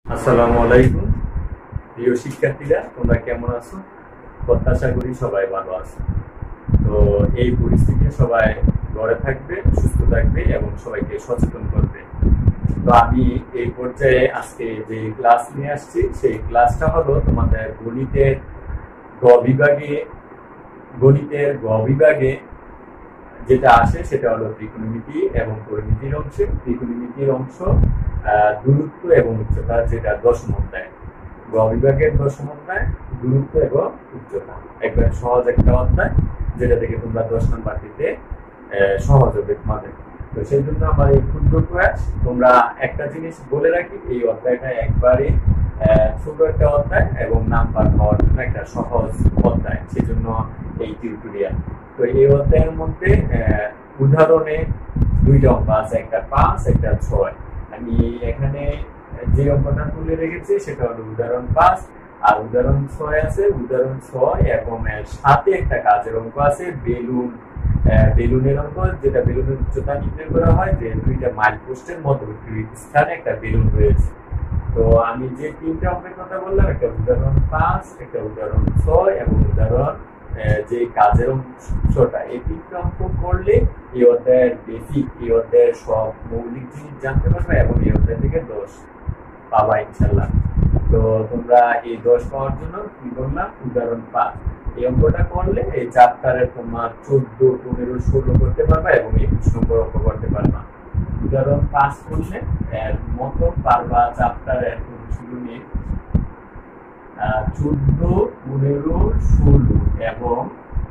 আসসালামু আলাইকুম প্রিয় শিক্ষার্থীরা, তোমরা কেমন আছো? প্রত্যাশা করি সবাই ভালো আছো। তো এই পরিস্থিতিতে সবাই ঘরে থাকবে, সুস্থ থাকবে এবং সবাইকে সচেতন করবে। তো আমি এই পর্যায়ে আজকে যে ক্লাস নিয়ে আসছি সেই ক্লাসটা হলো তোমাদের গণিতের গ বিভাগে যেটা আসে সেটা হলো ত্রিকোণমিতি এবং পরিমিতির অংশে। ত্রিকোণমিতির অংশ দূরত্ব এবং উচ্চতা, যেটা দশম অধ্যায়। গ বিভাগের দশম অধ্যায় দূরত্ব এবং উচ্চতা, একবার সহজ একটা অধ্যায় যেটা থেকে তোমরা 10 নম্বর দিতে সহজ হবে তোমাদের। তো সেই জন্য আমার এই ক্ষুদ্র প্রয়াস। তোমরা একটা জিনিস বলে রাখি, এই অধ্যায়টা একবারে ছোট একটা অধ্যায় এবং নাম্বার পাওয়ার জন্য একটা সহজ অধ্যায়, সেই জন্য এই টিউটোরিয়াল। তো এই অধ্যায়ের মধ্যে উদাহরণে দুইটা অঙ্ক আছে, একটা 5 একটা 6। আমি এখানে যে অঙ্কটা তুলে রেখেছি সেটা হলো উদাহরণ 5, আর উদাহরণ 6 আছে। উদাহরণ 6 এবং সাথে একটা কাজের অঙ্ক আছে, বেলুনের অঙ্ক, যেটা বেলুনের উচ্চতা নির্ণয় করা হয় যে দুইটা মাইল পোস্টের মধ্যবর্তী স্থানে একটা বেলুন রয়েছে। তো আমি যে তিনটা অঙ্কের কথা বললাম, একটা উদাহরণ 5, একটা উদাহরণ 6 এবং উদাহরণ যে কাজের অংশটা, এই তিনটা অঙ্ক করলে এই অধ্যায়ের বেসিক, এই অধ্যায়ের সব মৌলিক জিনিস জানতে পারবে এবং এই অধ্যায় থেকে 10 পাবা ইনশাল্লাহ। তো তোমরা এই 10 পাওয়ার জন্য কি করলাম, উদাহরণ 5 এই অঙ্কটা করলে এই চ্যাপ্টারে তোমার 14, 15, 16 করতে পারবা এবং 21 নম্বর অঙ্ক করতে পারবা। উদাহরণ 5 করলে এর মতো পারবা চ্যাপ্টারের অনুশীলনী 14, 15, 16 এবং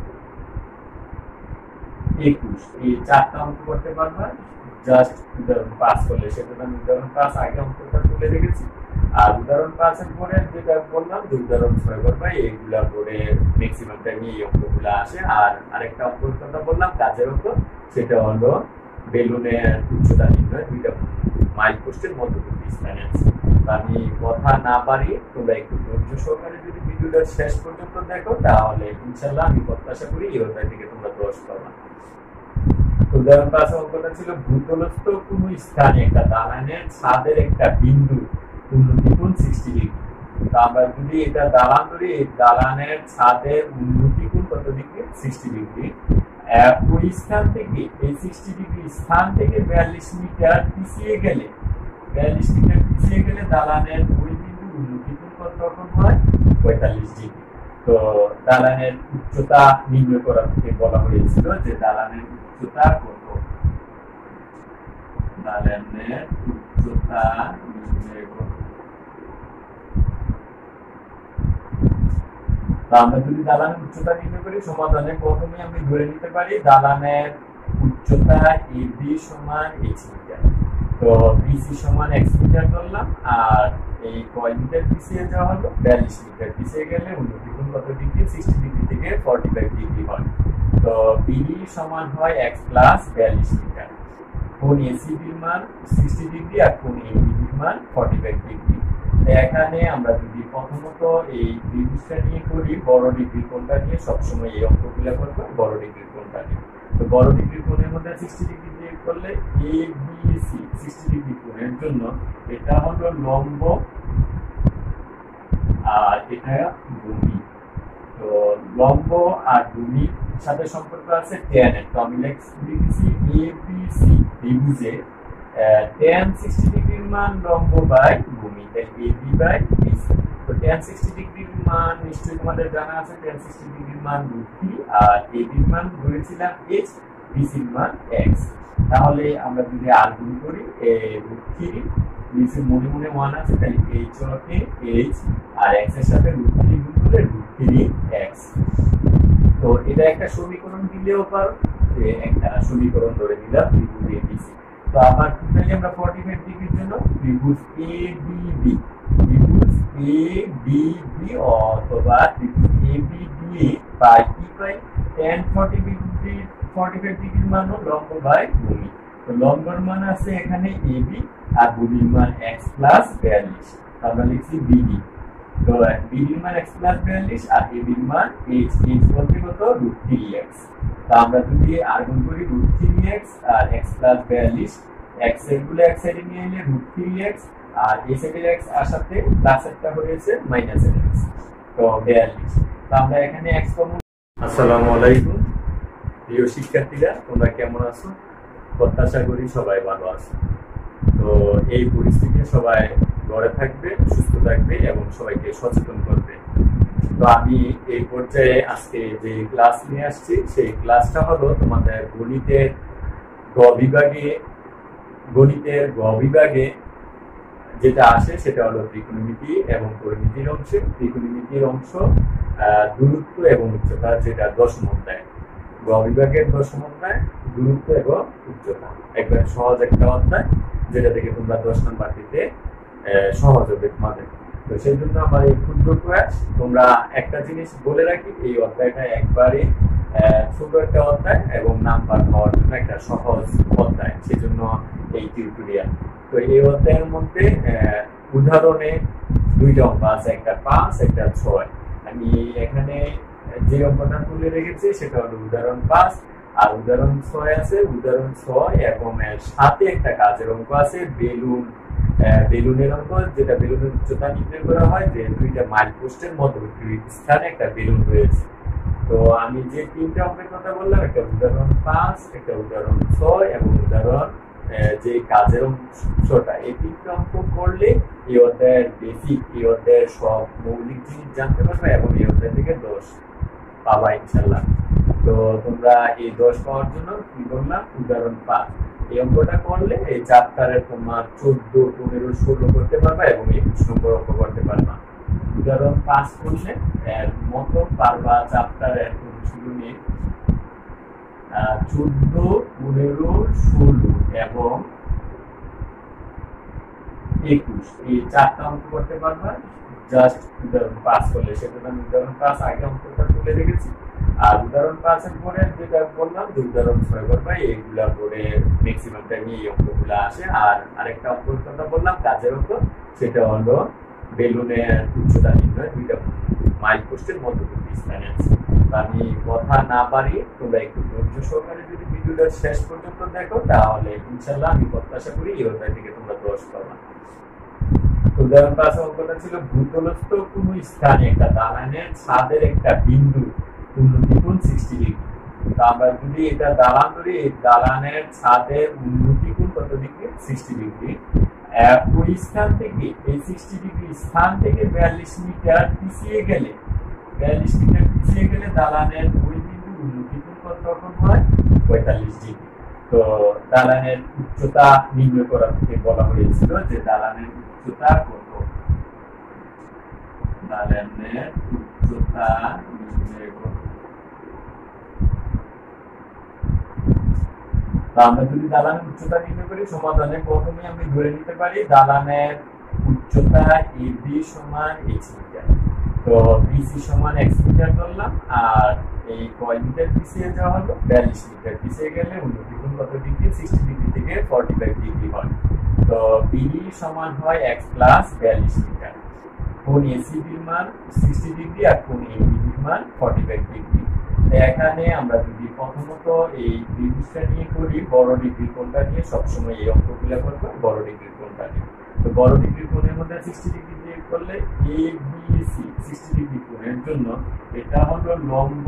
21 এই চারটা অঙ্ক করতে পারবা জাস্ট উদাহরণ 5 করলে। সেজন্য আমি উদাহরণ 5 আগে অঙ্কটা তুলে রেখেছি। আর উদাহরণ 5 এর পরে যেটা বললাম যে উদাহরণ 6 করবা, এইগুলা পরে ম্যাক্সিমাম টাইম এই অঙ্কগুলো আসে। আর আরেকটা অঙ্কের কথা বললাম কাজের অঙ্ক, সেটা হলো বেলুনের উচ্চতা নির্ণয়, দুইটা মাইল পোস্টের মধ্যবর্তী স্থানে আছে। আমি কথা না পারি, তোমরা একটু ধৈর্য সহকারে যদি ভিডিওটা শেষ পর্যন্ত দেখো তাহলে ইনশাআল্লাহ আমি প্রত্যাশা করি এই অধ্যায় থেকে তোমরা 10 পাবা। উদাহরণ 5 অঙ্কটা ছিল ভূতলস্থ কোন স্থানে একটা দালানের ছাদের একটা বিন্দু উন্নতি কোণ 60 ডিগ্রি। তো আমরা যদি এটা দালান ধরি, এই দালানের ছাদের উন্নতি কোণ কত ডিগ্রি? 60 ডিগ্রি। ওই স্থান থেকে, এই 60 ডিগ্রি স্থান থেকে 42 মিটার পিছিয়ে গেলে দালানের ওই বিন্দু উন্নতি কোণ কত রকম হয়? 45 ডিগ্রি। তো দালানের উচ্চতা নির্ণয় করা থেকে বলা হয়েছিল যে দালানের উচ্চতা কত, দালানের উচ্চতা নির্ণয় কত। আমরা যদি দালানের উচ্চতা নির্ণয় করি সমাধানে প্রথমে আমি ধরে নিতে পারি দালানের উচ্চতা এবি সমান x মিটার। তো বিসি সমান x মিটার ধরলাম, আর এই কয় মিটার পিছিয়ে যাওয়া হলো? 42 মিটার পিছিয়ে গেলে উন্নতি কোণ কত ডিগ্রি? 60 ডিগ্রি থেকে 45 ডিগ্রি হয়। তো বিডি সমান হয় x প্লাস 42 মিটার। কোণ এসিবির মান 60 ডিগ্রি আর কোণ এবির মান 45 ডিগ্রি। এখানে আমরা যদি প্রথমত এই ত্রিভুজটা নিয়ে করি, বড় ডিগ্রি কোণটা নিয়ে সবসময় এই অঙ্কগুলো করবো বড় ডিগ্রি কোণটা নিয়ে। তো বড় ডিগ্রি কোণের মধ্যে 60 ডিগ্রি দিয়ে করলে এবিসি 60 ডিগ্রি কোণের জন্য এটা হলো লম্ব আর এটা ভূমি। তো লম্ব আর ভূমির সাথে সম্পর্ক আছে tan এর। তো আমি লিখছি এবিসি ত্রিভুজে tan 60 ডিগ্রির মান লম্ব বাই ভূমি, তাই এবি বাই বিসি। তো tan 60 ডিগ্রির মান নিশ্চয়ই তোমাদের জানা আছে, tan 60 ডিগ্রির মান √3 আর এবির মান ধরেছিলাম x, বিসির মান x। তাহলে আমরা যদি আর গুণ করি √3, নিচে মনে মনে 1 আছে, তাই h হবে h আর x এর সাথে √3 গুণ করলে √3x। তো এটা একটা সমীকরণ দিলেও পারো, যে একটা সমীকরণ ধরে দিলাম ত্রিভুজ এবিসি। তো আবার টোটালি আমরা 45 ডিগ্রির জন্য ত্রিভুজ এবিবি, অথবা ত্রিভুজ এবিবি বাই কি পাই? tan 45 ডিগ্রির মান লম্ব বাই ভূমি। তো লম্বের মান আছে এখানে এবি আর ভূমির মান x প্লাস 42। আমরা লিখছি বিডি। তো বিডির মান x প্লাস 42 আর এবির মান h বলতে কত? √3x। তো আমরা যদি আর গুণ করি √3x আর x প্লাস 42, x এর গুলো এক সাইডে নিয়ে এলে √3x আর এই সাইডের x আসাতে প্লাস একটা হয়েছে মাইনাস x, তো 42। তো আমরা এখানে x কমন। আসসালামু আলাইকুম প্রিয় শিক্ষার্থীরা, তোমরা কেমন আছো? প্রত্যাশা করি সবাই ভালো আছো। তো এই পরিস্থিতিতে সবাই ঘরে থাকবে, সুস্থ থাকবে এবং সবাইকে সচেতন করবে। তো আমি এই পর্যায়ে আজকে যে ক্লাস নিয়ে আসছি সেই ক্লাসটা হলো তোমাদের গণিতের গ বিভাগে যেটা আসে সেটা হলো ত্রিকোণমিতি এবং পরিমিতির অংশে। ত্রিকোণমিতির অংশ দূরত্ব এবং উচ্চতা, যেটা দশম অধ্যায়। গ বিভাগের দশম অধ্যায় দূরত্ব এবং উচ্চতা, একবার সহজ একটা অধ্যায় যেটা থেকে তোমরা 10 নম্বর দিতে সহজ হবে তোমাদের। তো সেই জন্য আমার এই ক্ষুদ্র প্রয়াস। তোমরা একটা জিনিস বলে রাখি, এই অধ্যায়টা একবারে ছোট একটা অধ্যায় এবং নাম্বার পাওয়ার জন্য একটা সহজ অধ্যায়, সেই জন্য এই টিউটোরিয়াল। তো এই অধ্যায়ের মধ্যে উদাহরণে দুইটা অঙ্ক আছে, একটা 5 একটা 6। আমি এখানে যে অঙ্কটা তুলে রেখেছি সেটা হলো উদাহরণ 5, আর উদাহরণ 6 আছে। উদাহরণ 6 এবং এর সাথে একটা কাজের অঙ্ক আছে, বেলুনের অঙ্ক, যেটা বেলুনের উচ্চতা নির্ণয় করা হয় যে দুইটা মাইল পোস্টের মধ্যবর্তী স্থানে একটা বেলুন রয়েছে। তো আমি যে তিনটা অঙ্কের কথা বললাম, একটা উদাহরণ 5, একটা উদাহরণ 6 এবং উদাহরণ যে কাজের অংশটা, এই তিনটা অঙ্ক করলে এই অধ্যায়ের বেসিক, এই অধ্যায়ের সব মৌলিক জিনিস জানতে পারবে এবং এই অধ্যায় থেকে 10 পাবা ইনশাল্লাহ। তো তোমরা এই 10 পাওয়ার জন্য কি করলাম, উদাহরণ 5 এই অঙ্কটা করলে এই চ্যাপ্টারের তোমার 14, 15, 16 করতে পারবা এবং 21 নম্বর অঙ্ক করতে পারবা। উদাহরণ 5 করলে এর মতো পারবা চ্যাপ্টারের অনুশীলনী 14, 15, 16 এবং 21 এই 4টা অঙ্ক করতে পারবা জাস্ট উদাহরণ 5 করলে। সেটা আমি উদাহরণ 5 আগে অঙ্কটা তুলে রেখেছি। আর উদাহরণ 5 এর পরে যেটা বললাম যে উদাহরণ 6 করবা, এইগুলা পরে ম্যাক্সিমাম টাইমে এই অঙ্কগুলো আসে। আর আরেকটা অঙ্কের কথা বললাম কাজের অঙ্ক, সেটা হলো বেলুনের উচ্চতা নির্ণয়, দুইটা মাইল পোস্টের মধ্যবর্তী স্থানে আছে। আমি কথা না বাড়িয়ে তোমরা একটু ধৈর্য সহকারে যদি ভিডিওটা শেষ পর্যন্ত দেখো, তাহলে ইনশাল্লাহ আমি প্রত্যাশা করি এই অধ্যায় থেকে তোমরা 10 পাবা। উদাহরণ 5 অঙ্কটা ছিল ভূতলস্থ কোনো স্থানে একটা দালানের ছাদের একটা বিন্দু উন্নতি কোণ 60 ডিগ্রি। তো আমরা যদি এটা দালান ধরি, এই দালানের ছাদের উন্নতি কোণ কত ডিগ্রি? 60 ডিগ্রি। ওই স্থান থেকে, এই 60 ডিগ্রি স্থান থেকে 42 মিটার পিছিয়ে গেলে, 42 মিটার পিছিয়ে গেলে দালানের ওই বিন্দু উন্নতি কোণ কত রকম হয়? 45 ডিগ্রি। তো দালানের উচ্চতা নির্ণয় করার থেকে বলা হয়েছিল যে দালানের উচ্চতা কত, দালানের উচ্চতা নির্ণয় করো। তো আমরা যদি দালানের উচ্চতা নির্ণয় করি, সমাধানে প্রথমে আমি ধরে নিতে পারি দালানের উচ্চতা AB সমান h মিটার। তো BC সমান x মিটার ধরলাম, আর এই কয় মিটার পিছিয়ে যাওয়া হলো? 42 মিটার পিছিয়ে গেলে উন্নতি কোণ কত ডিগ্রি? 60 ডিগ্রি থেকে 45 ডিগ্রি হয়। তো BD সমান হয় x প্লাস 42 মিটার। কোণ ACB এর মান 60 ডিগ্রি আর কোণ ABD এর মান 45 ডিগ্রি। এখানে আমরা যদি প্রথমত এই ত্রিভুজটা নিয়ে করি, বড় ডিগ্রি কোণটা নিয়ে সবসময় এই অঙ্কগুলো করবো বড় ডিগ্রি কোণটা নিয়ে। তো বড় ডিগ্রি কোণের মধ্যে 60 ডিগ্রি দিয়ে করলে ABC 60 ডিগ্রি কোণের জন্য এটা হলো লম্ব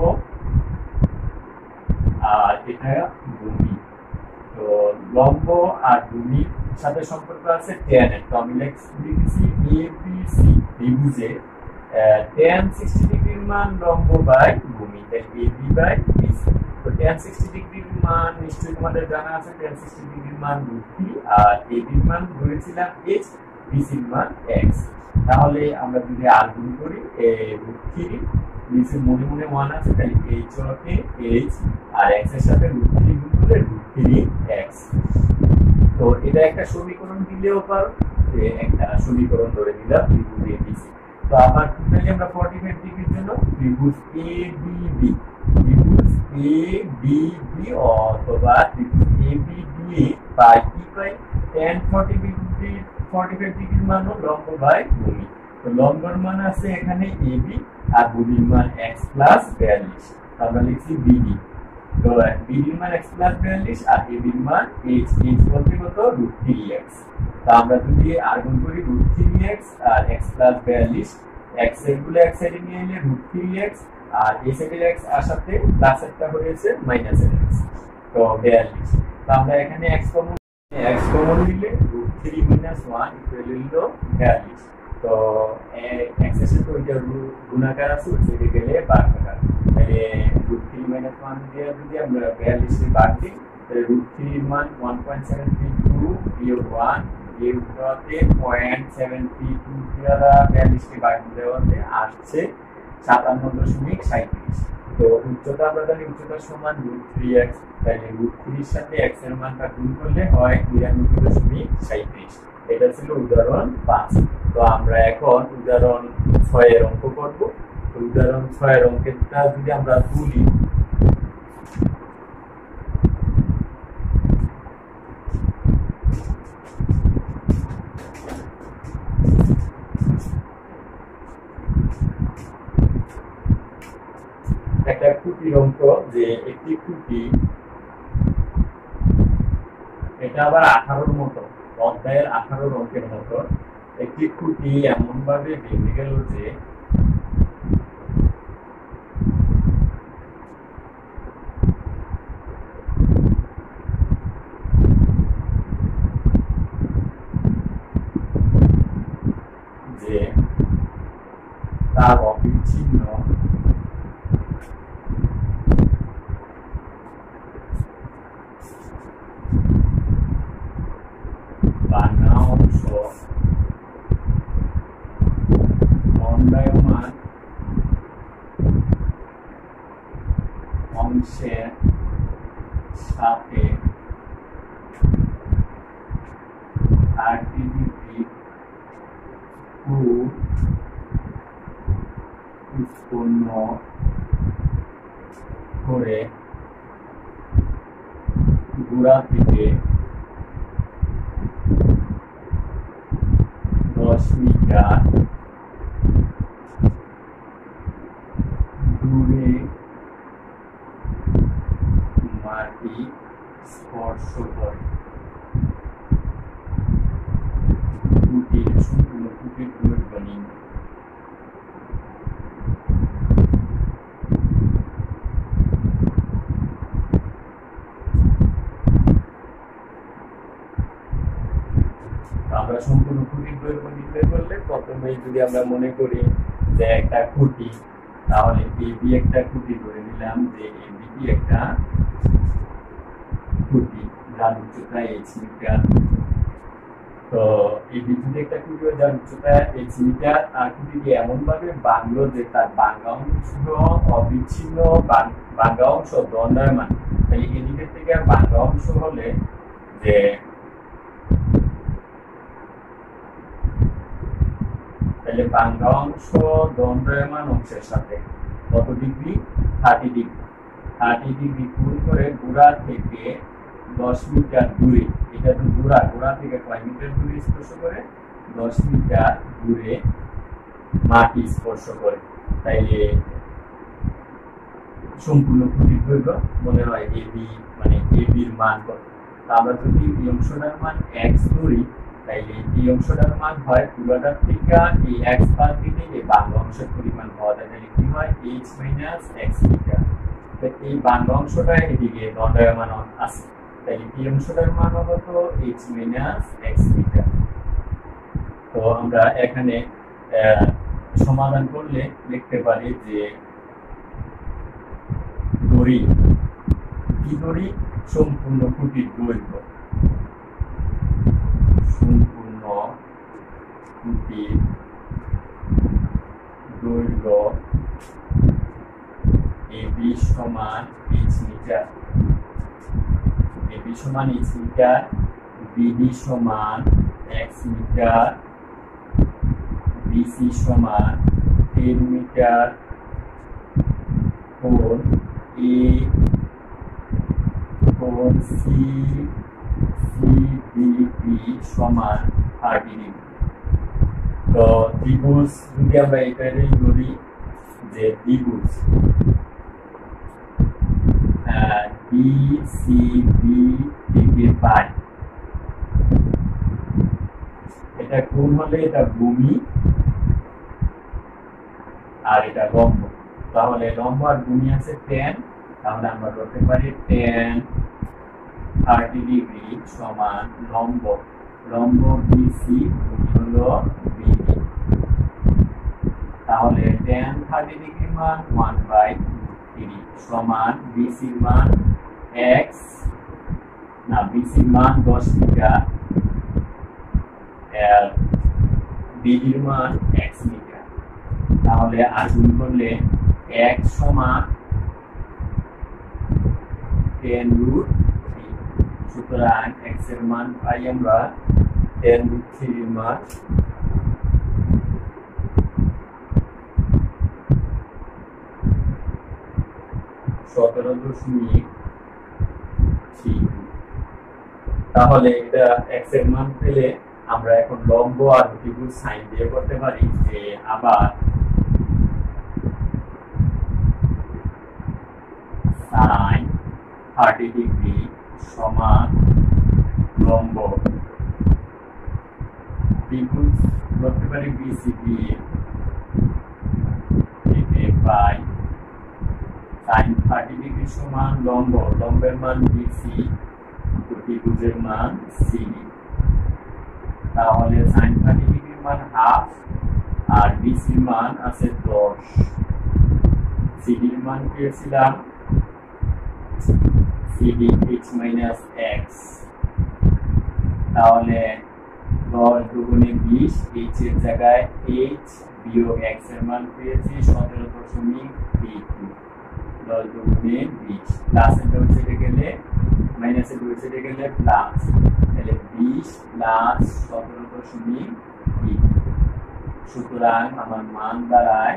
আর এটা ভূমি। তো লম্ব আর ভূমির সাথে সম্পর্ক আছে tan এর। তো আমি লিখেছি ABC ত্রিভুজে tan 60 ডিগ্রির মান লম্ব বাই ভূমি, তাই AB বাই BC। তো tan 60 ডিগ্রির মান নিশ্চয়ই তোমাদের জানা আছে, tan 60 ডিগ্রির মান √3 আর AB এর মান ধরেছিলাম h, BC এর মান x। তাহলে আমরা যদি আর গুণ করি √3, BC মনে মনে 1 আছে, তাই h হবে h আর x এর সাথে √3 গুণ করলে √3x। তো এটা একটা সমীকরণ দিলেও পারো, যে একটা সমীকরণ ধরে দিলাম ত্রিভুজ ABC। তো আবার টোটালি আমরা 45 ডিগ্রির জন্য ত্রিভুজ ABB, ত্রিভুজ ABB অথবা ত্রিভুজ ABD পাই কি পাই? tan 45 ডিগ্রির মান লম্ব বাই ভূমি। তো লম্বের মান আছে এখানে AB আর ভূমির মান x প্লাস 42। আমরা লিখছি BD। তো BD এর মান x প্লাস 42 আর AB এর মান h বলতে কত? √3x। তো আমরা যদি আর্গুন করি √3x আর x প্লাস 42, x এর গুলো এক সাইডে নিয়ে এলে √3x আর এই সাইডের x আর সাথে প্লাস একটা হয়েছে -x, তো 42। তো আমরা এখানে x কমন নিলে √3 - 1 = 42। তো x এর সাথে ওইটা গুণাকার আছে, সেটা গেলে ভাগাকার, তাহলে √3 - 1 দিয়ে যদি আমরা 42 এর ভাগ দিই তাহলে √3 এর মান 1.732 বিয়োগ 1 এর উপরে 0.732 দ্বারা 42 কে ভাগ দেওয়াতে আসছে 57.37। তো উচ্চতা আমরা জানি উচ্চতা সমান √3x, তাহলে √3 এর সাথে x এর মানটা গুণ করলে হয় 99.37। এটা ছিল উদাহরণ 5। তো আমরা এখন উদাহরণ 6 এর অঙ্ক করব। তো উদাহরণ 6 এর অঙ্কটা যদি আমরা তুলি, একটা খুঁটির অঙ্ক, যে একটি খুঁটি, এটা আবার 18-র মতো, অধ্যায়ের 18 অঙ্কের মতো। একটি খুঁটি এমন ভাবে ভেঙে গেল যে তার অবিচ্ছিন্ন বাংলা অংশ দণ্ডায়মান অংশের সাথে 30 ডিগ্রি কোণ উৎপন্ন করে গোড়া থেকে 10 মিটার দূরে মাটি স্পর্শ করে। খুঁটির সম্পূর্ণ খুঁটির দৈর্ঘ্য নির্ণয়। আমরা সম্পূর্ণ খুঁটির দৈর্ঘ্য নির্ণয় করলে প্রথমে যদি আমরা মনে করি যে একটা খুঁটি, তাহলে এবি একটা খুঁটি ধরে নিলাম যে এবি একটা খুঁটি যার উচ্চতা h মিটার। তো এই বিদ্যুৎ একটা খুঁটি যার উচ্চতা h মিটার, আর খুঁটিটি এমন ভাবে বাঁধলো যে তার বাঙ্গা অংশ অবিচ্ছিন্ন বাঙ্গা অংশ দণ্ডায়মান। তাই এদিকের থেকে বাঙ্গা অংশ হলে যে তাহলে বাঙ্গা অংশ দণ্ডায়মান অংশের সাথে কত ডিগ্রি? 30 ডিগ্রি। 30 ডিগ্রি কোণ করে গোড়া থেকে 10 মিটার দূরে, এটা তো গোড়া থেকে কয় মিটার দূরে স্পর্শ করে? 10 মিটার দূরে মাটি স্পর্শ করে। তাইলে সম্পূর্ণ খুঁটির দৈর্ঘ্য মনে হয় এবি, মানে এবির মান কত? আমরা যদি এই অংশটার মান x ধরি, তাইলে এই অংশটার মান হয় পুরোটার থেকে এই x বাদ দিলে এই বাঙ্গা অংশের পরিমাণ পাওয়া যায়। তাহলে কি হয়? h - x metre. তো এই বাঙ্গা অংশটা এদিকে দণ্ডায়মান আছে, তাহলে এই অংশটার মান কত? h - x metre. তো আমরা এখানে সমাধান করলে লিখতে পারি যে দড়ি, কি দড়ি? সম্পূর্ণ খুঁটির দৈর্ঘ্য, সম্পূর্ণ খুঁটির দৈর্ঘ্য এবি সমান h মিটার, এবি সমান h মিটার, বিডি সমান x মিটার, বিসি সমান 10 মিটার, কোণ এ কোণ সি সিডিবি সমান 30 ডিগ্রি। তো দ্বিভুজ যদি আমরা এটাই ধরি যে দ্বিভুজ BCB থেকে পাই, এটা কোণ হলে এটা ভূমি আর এটা লম্ব। তাহলে লম্ব আর ভূমি আছে tan, তাহলে আমরা ধরতে পারি tan 30 ডিগ্রি সমান লম্ব BC, ভূমি হলো BD। তাহলে tan 30 ডিগ্রি মান 1/3 সমান BC এর মান x, না BC এর মান 10 মিটার আর BD এর মান x মিটার। তাহলে আর গুণ করলে x সমান 10√3। সুতরাং x এর মান পাই আমরা 10√3 এর মান 17.3। তাহলে এটা x এর মান পেলে আমরা এখন লম্ব আর ভূমির সাইন দিয়ে করতে পারি যে আবার sin 30 ডিগ্রি সমান লম্ব দ্বিগুণ করতে পারি BCD এতে পাই sin 30 ডিগ্রি সমান লম্বের মান BC, ত্রিভুজের মান CD। তাহলে sin 30 ডিগ্রির মান হাফ আর BC এর মান আছে 10, CD এর মান পেয়েছিলাম CD h minus x। তাহলে 10 দুগুণে 20, h এর জায়গায় h বিয়োগ x এর মান পেয়েছি 17.32। 10 দুগুণে 20, প্লাসের দুই সাইডে গেলে মাইনাসের দুই সাইডে গেলে প্লাস, তাহলে 20 প্লাস 17.32। সুতরাং আমার মান দাঁড়ায়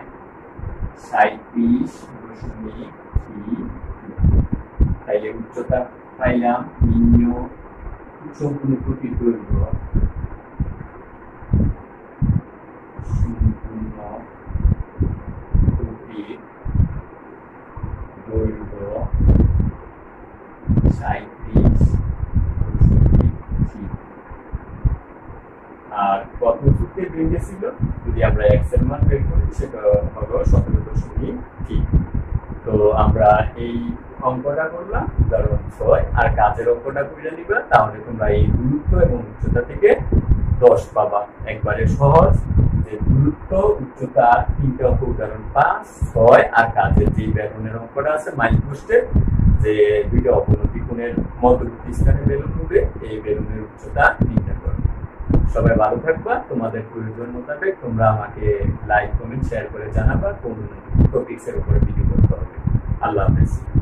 37.3। তাইলে উচ্চতা পাইলাম নির্ণয় সম্পূর্ণ প্রতি দৈর্ঘ্য দৈর্ঘ্য 37.3। আর কত সূত্রে বেরিয়ে ছিল যদি আমরা x এর মান বের করি সেটা হলো 17.3। তো আমরা এই অঙ্কটা করলাম উদাহরণ 6, আর কাজের অঙ্কটা করে নিবা, তাহলে তোমরা এই দূরত্ব এবং উচ্চতা থেকে 10 পাবা। একবারে সহজ, যে দূরত্ব উচ্চতা 3টে অঙ্ক উদাহরণ 5, 6 আর কাজের যে বেলুনের অঙ্কটা আছে মাইল পোস্টের, যে দুইটা অবনতি কোণের মধ্যবর্তী স্থানে বেলুন উঠবে, এই বেলুনের উচ্চতা নির্ণয় করো। সবাই ভালো থাকবা। তোমাদের প্রয়োজন মোতাবেক তোমরা আমাকে লাইক কমেন্ট শেয়ার করে জানাবা কোন টপিকসের উপরে ভিডিও করতে হবে। আল্লাহ হাফেজ।